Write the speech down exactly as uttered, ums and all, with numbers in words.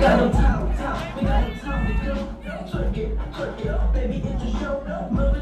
got no time, time, we got no time to kill. Twerk it, twerk it, baby, it's your show.